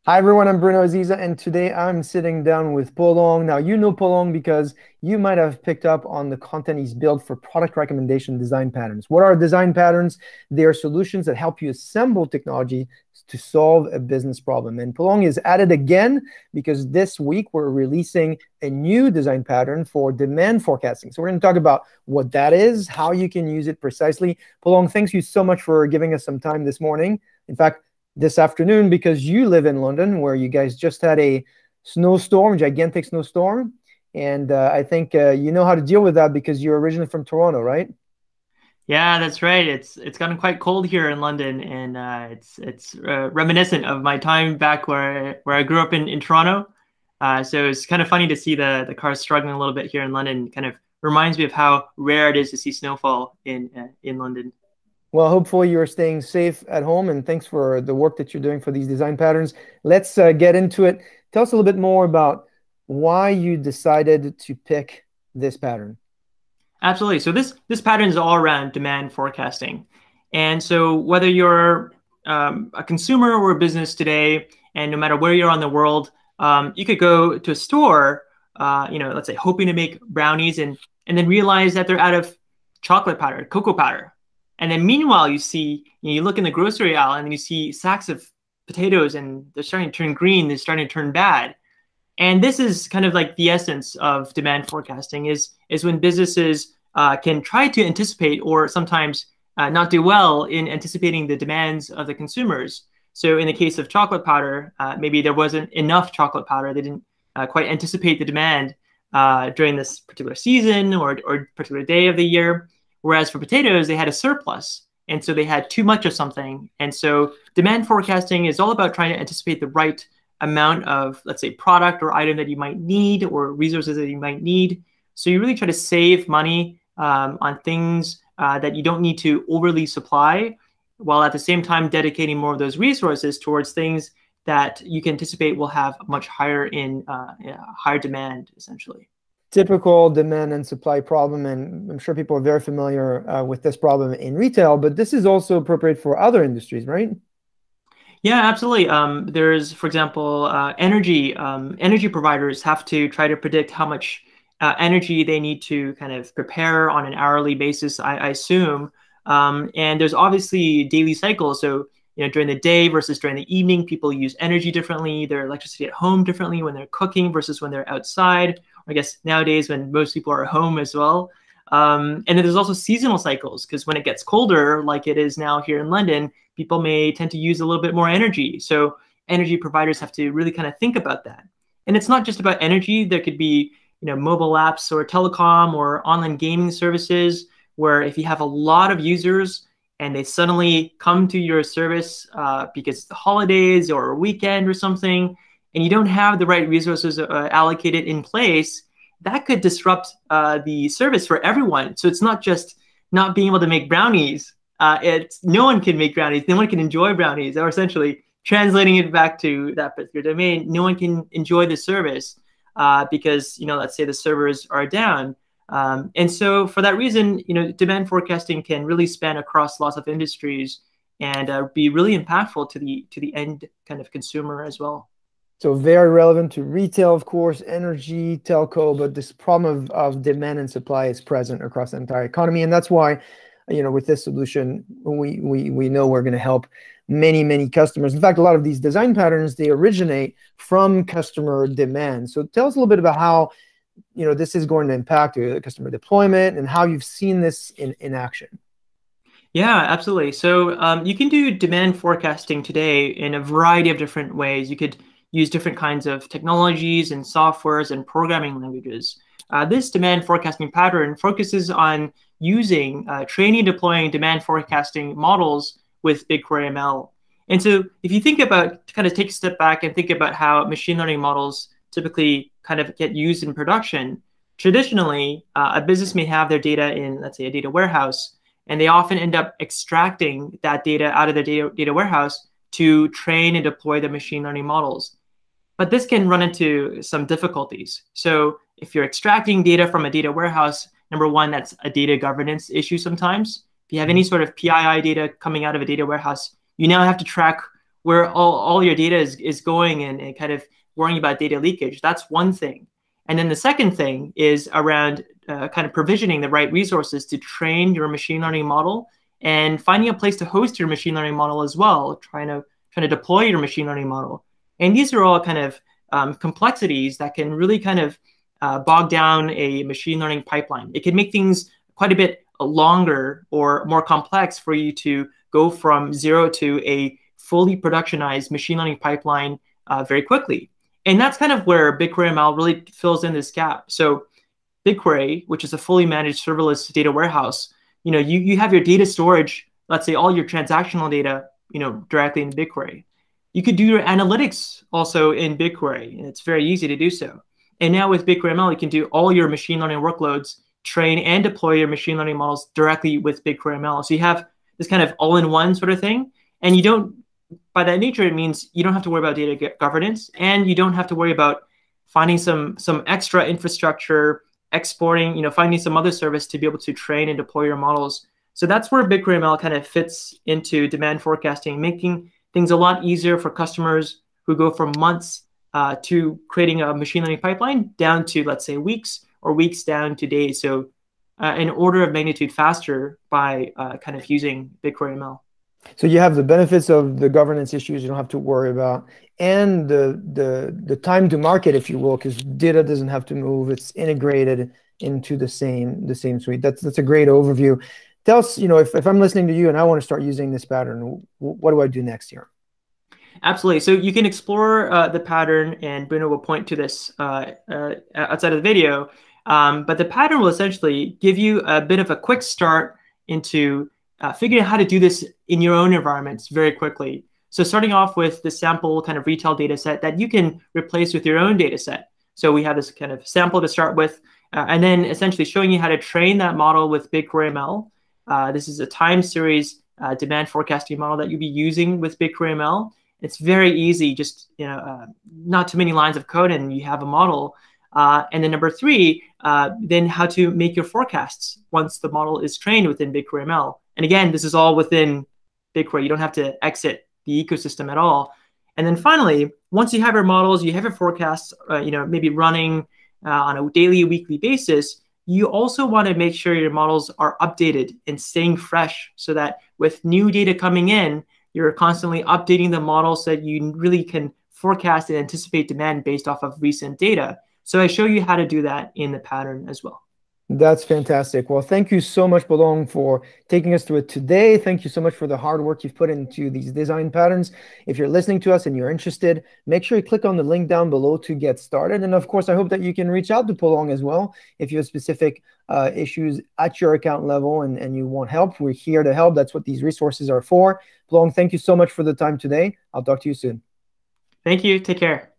Hi everyone, I'm Bruno Aziza, and today I'm sitting down with Polong. Now, you know Polong because you might have picked up on the content he's built for product recommendation design patterns. What are design patterns? They are solutions that help you assemble technology to solve a business problem. And Polong is at it again because this week we're releasing a new design pattern for demand forecasting. So we're going to talk about what that is, how you can use it precisely. Polong, thanks you so much for giving us some time this morning. In fact, this afternoon, because you live in London, where you guys just had a snowstorm, gigantic snowstorm. And I think you know how to deal with that because you're originally from Toronto, right? Yeah, that's right. It's gotten quite cold here in London, and it's reminiscent of my time back where I grew up in Toronto. So it's kind of funny to see the cars struggling a little bit here in London. Kind of reminds me of how rare it is to see snowfall in London. Well, hopefully you're staying safe at home, and thanks for the work that you're doing for these design patterns. Let's get into it. Tell us a little bit more about why you decided to pick this pattern. Absolutely. So this pattern is all around demand forecasting, and so whether you're a consumer or a business today, and no matter where you're on the world, you could go to a store, let's say hoping to make brownies, and then realize that they're out of chocolate powder, cocoa powder, and then meanwhile you look in the grocery aisle and then you see sacks of potatoes and they're starting to turn green, they're starting to turn bad. And this is kind of like the essence of demand forecasting is when businesses can try to anticipate or sometimes not do well in anticipating the demands of the consumers. So in the case of chocolate powder, maybe there wasn't enough chocolate powder. They didn't quite anticipate the demand during this particular season or particular day of the year. Whereas for potatoes, they had a surplus. And so they had too much of something. And so demand forecasting is all about trying to anticipate the right amount of, let's say, product or item that you might need or resources that you might need. So you really try to save money on things that you don't need to overly supply, while at the same time dedicating more of those resources towards things that you can anticipate will have much higher demand, essentially. Typical demand and supply problem, and I'm sure people are very familiar with this problem in retail, but this is also appropriate for other industries, right? Yeah, absolutely. There's, for example, energy providers have to try to predict how much energy they need to kind of prepare on an hourly basis, I assume. And there's obviously daily cycles. So, during the day versus during the evening, people use energy differently, their electricity at home differently when they're cooking versus when they're outside. I guess nowadays when most people are at home as well. And then there's also seasonal cycles, because when it gets colder, like it is now here in London, people may tend to use a little bit more energy. So energy providers have to really kind of think about that. And it's not just about energy. There could be, mobile apps or telecom or online gaming services where if you have a lot of users and they suddenly come to your service because it's the holidays or a weekend or something, and you don't have the right resources allocated in place, that could disrupt the service for everyone. So it's not just not being able to make brownies. It's no one can make brownies. No one can enjoy brownies. Or essentially translating it back to that particular domain, no one can enjoy the service because let's say the servers are down. And so for that reason, demand forecasting can really span across lots of industries and be really impactful to the end kind of consumer as well. So very relevant to retail, of course, energy, telco, but this problem of demand and supply is present across the entire economy. And that's why, with this solution, we know we're going to help many, many customers. In fact, a lot of these design patterns, they originate from customer demand. So tell us a little bit about how, this is going to impact your customer deployment and how you've seen this in action. Yeah, absolutely. So you can do demand forecasting today in a variety of different ways. You could use different kinds of technologies and softwares and programming languages. This demand forecasting pattern focuses on using training and deploying demand forecasting models with BigQuery ML. And so if you think about, kind of take a step back and think about how machine learning models typically kind of get used in production, traditionally, a business may have their data in, let's say, a data warehouse, and they often end up extracting that data out of the data warehouse to train and deploy the machine learning models. But this can run into some difficulties. So if you're extracting data from a data warehouse, number one, that's a data governance issue sometimes. If you have any sort of PII data coming out of a data warehouse, you now have to track where all your data is going and kind of worrying about data leakage. That's one thing. And then the second thing is around kind of provisioning the right resources to train your machine learning model and finding a place to host your machine learning model as well, trying to deploy your machine learning model. And these are all kind of complexities that can really kind of bog down a machine learning pipeline. It can make things quite a bit longer or more complex for you to go from zero to a fully productionized machine learning pipeline very quickly. And that's kind of where BigQuery ML really fills in this gap. So BigQuery, which is a fully managed serverless data warehouse, you have your data storage, let's say all your transactional data, directly in BigQuery. You could do your analytics also in BigQuery, and it's very easy to do so. And now with BigQuery ML, you can do all your machine learning workloads, train and deploy your machine learning models directly with BigQuery ML. So you have this kind of all-in-one sort of thing, and you don't, by that nature, it means you don't have to worry about data governance, and you don't have to worry about finding some extra infrastructure, exporting, finding some other service to be able to train and deploy your models. So that's where BigQuery ML kind of fits into demand forecasting, making things a lot easier for customers who go from months to creating a machine learning pipeline down to, let's say, weeks, or weeks down to days. So an order of magnitude faster by kind of using BigQuery ML. So you have the benefits of the governance issues you don't have to worry about, and the time to market, if you will, because data doesn't have to move; it's integrated into the same suite. That's a great overview. Tell us, if I'm listening to you and I want to start using this pattern, what do I do next here? Absolutely. So you can explore the pattern, and Bruno will point to this outside of the video. But the pattern will essentially give you a bit of a quick start into figuring out how to do this in your own environments very quickly. So starting off with the sample kind of retail data set that you can replace with your own data set. So we have this kind of sample to start with, and then essentially showing you how to train that model with BigQuery ML. This is a time series demand forecasting model that you'll be using with BigQuery ML. It's very easy, just not too many lines of code, and you have a model. And then number three, then how to make your forecasts once the model is trained within BigQuery ML. And again, this is all within BigQuery. You don't have to exit the ecosystem at all. And then finally, once you have your models, you have your forecasts, maybe running on a daily, weekly basis, you also want to make sure your models are updated and staying fresh, so that with new data coming in, you're constantly updating the model so that you really can forecast and anticipate demand based off of recent data. So I show you how to do that in the pattern as well. That's fantastic. Well, thank you so much, Polong, for taking us through it today. Thank you so much for the hard work you've put into these design patterns. If you're listening to us and you're interested, make sure you click on the link down below to get started. And of course, I hope that you can reach out to Polong as well if you have specific issues at your account level and you want help. We're here to help. That's what these resources are for. Polong, thank you so much for the time today. I'll talk to you soon. Thank you. Take care.